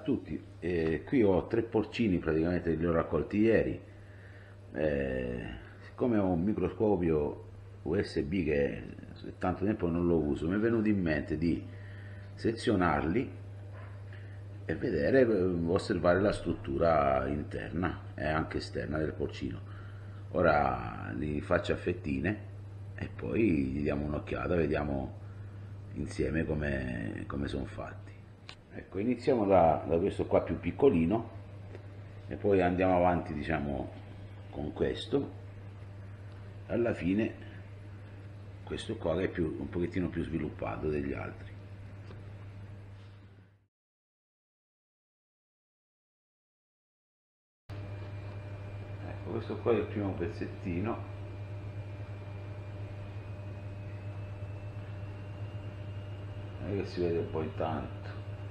tutti, qui ho 3 porcini praticamente che li ho raccolti ieri. Siccome ho un microscopio USB che tanto tempo non lo uso, mi è venuto in mente di sezionarli e vedere, osservare la struttura interna e anche esterna del porcino. Ora li faccio a fettine e poi gli diamo un'occhiata, vediamo insieme come sono fatti. Ecco, iniziamo da questo qua più piccolino e poi andiamo avanti, diciamo, con questo. Alla fine questo qua che è un pochettino più sviluppato degli altri. Ecco, questo qua è il primo pezzettino. Non è che si vede poi tanto.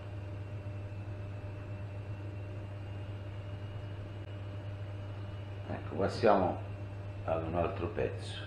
Ecco, passiamo ad un altro pezzo.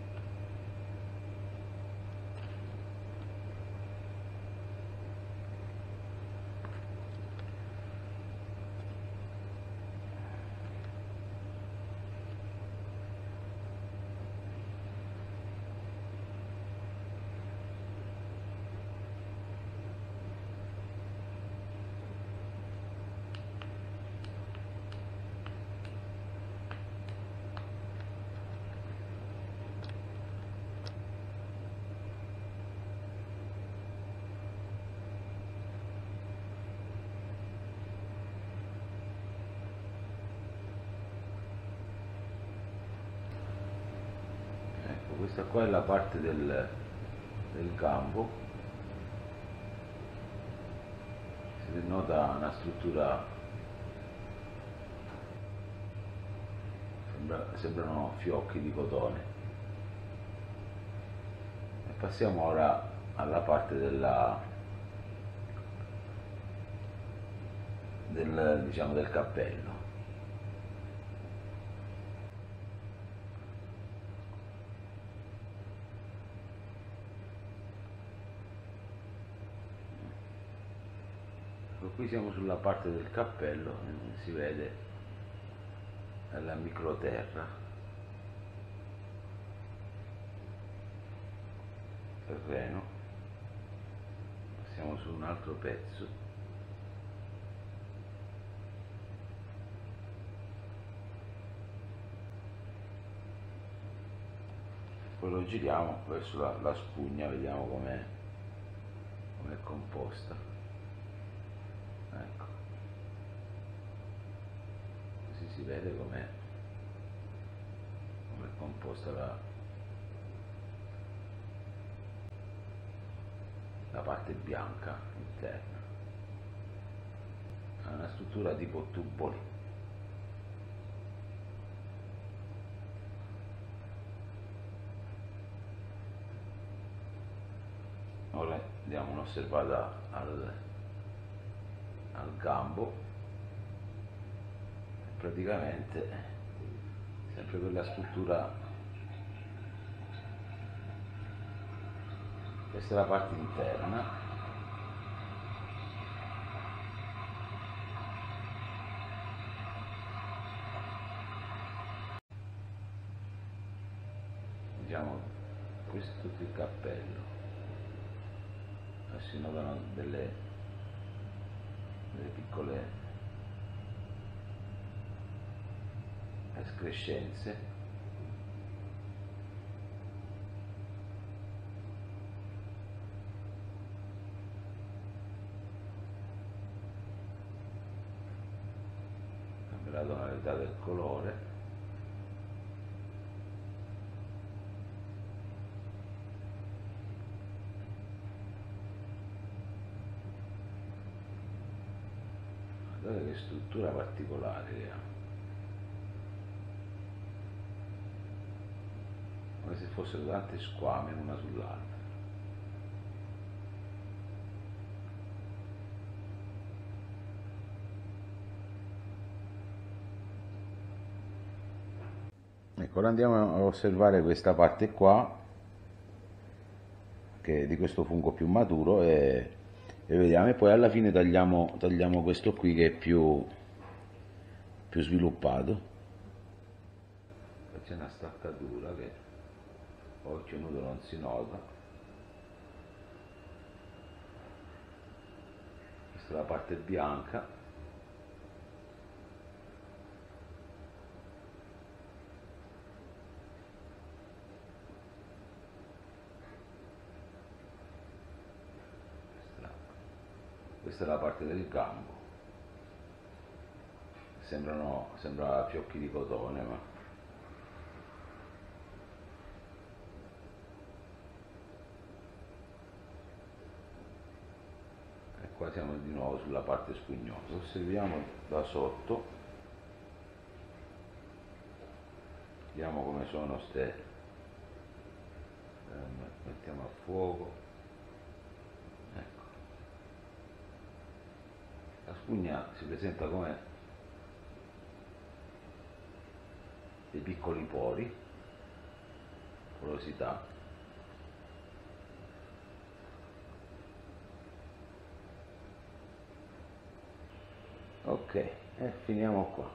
Ecco, questa qua è la parte del gambo. Si nota una struttura, sembrano fiocchi di cotone. E passiamo ora alla parte diciamo, del cappello. Qui siamo sulla parte del cappello, si vede la microterra, terreno. Passiamo su un altro pezzo. Poi lo giriamo verso la spugna, vediamo com'è composta. Ecco, così si vede com'è composta la parte bianca interna. Ha una struttura tipo tuboli. Ora diamo un'osservata al gambo. Praticamente sempre quella struttura. Questa è la parte interna. Diciamo, questo è tutto il cappello. Si notano delle piccole escrescenze. La tonalità del colore. Guardate che struttura particolare che ha, come se fossero tante squame una sull'altra. Ecco, ora andiamo a osservare questa parte qua di questo fungo più maturo e e vediamo, e poi alla fine tagliamo questo qui che è più sviluppato. C'è una staccatura che a occhio nudo non si nota. Questa è la parte bianca. Questa è la parte del gambo. Sembra fiocchi di cotone, ma e qua siamo di nuovo sulla parte spugnosa. Osserviamo da sotto, vediamo come sono mettiamo a fuoco. Ecco, la spugna si presenta come dei piccoli pori, porosità. Ok, e finiamo qua.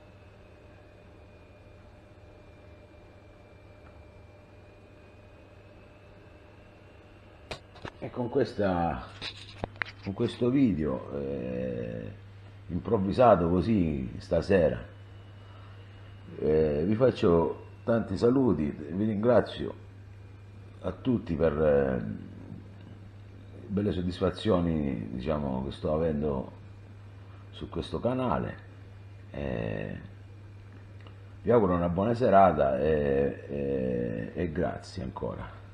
E con questo video improvvisato così stasera vi faccio tanti saluti, vi ringrazio a tutti per belle soddisfazioni, diciamo, che sto avendo su questo canale. Vi auguro una buona serata e grazie ancora.